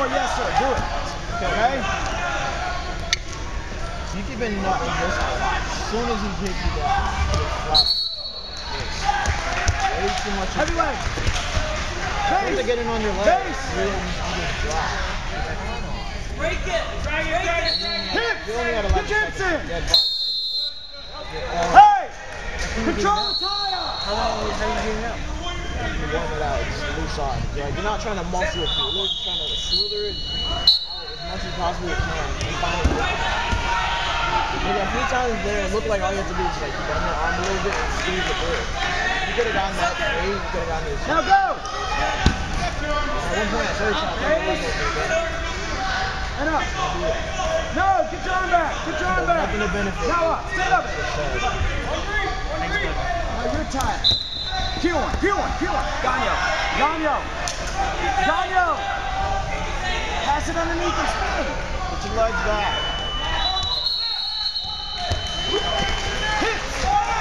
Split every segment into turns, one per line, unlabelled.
more yes sir. Do it. Okay? You keep been nutting this way. As soon as he takes you down, just drop. Way too much.
Heavy leg.
Base. To get in on your leg.
Base.
You just drop.
Break it. Drag it.
Hips.
You only got 11
Jujitsu.
seconds.
Hey. Control the tire.
How you getting out? You warm it out. It's loose on. You're not trying to muscle it. You're really just trying to slither it out as much as possible you can and find it. Maybe a few times there, it looked like all you have to do is like bend your arm a little bit and squeeze it through. You could have gotten that way. You could have gotten this.
Now go.
At one point, I saw you trying to put the leg over.
And up. No, get your arm back. Get your arm back.
Nothing to benefit.
Now up. Stand up. Now you're tired. Q1. Ganyo. Pass it underneath and spin.
Put your legs back.
Hips.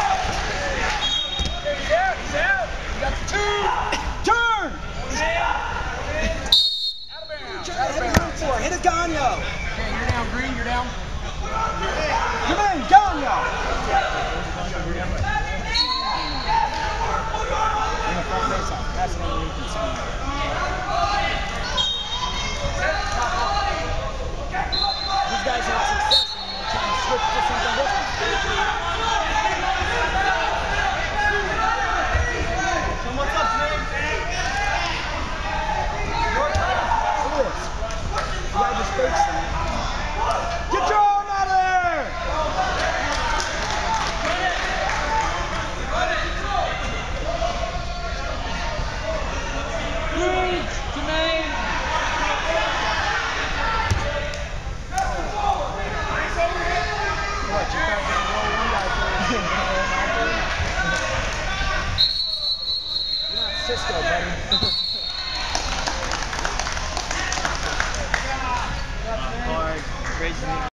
He's out. You got the two.
Turn. Hit a Ganyo.
Okay, you're down, Green. You're down.
Come in, Ganyo. In the front face off. Pass it underneath and spin. These guys have success and they're trying to switch to something different.
What's up, Snake?
Look at this. You gotta just face them. Get your arm out of there!
Huge, Jermaine.
What, you can't get a roll one guy for it. You're not Cisco, buddy.
Hard, crazy.